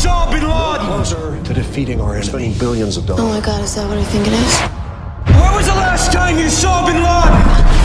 saw Bin Laden? Closer to defeating our enemy. Spending billions of dollars. Oh my God, is that what I think it is? When was the last time you saw Bin Laden?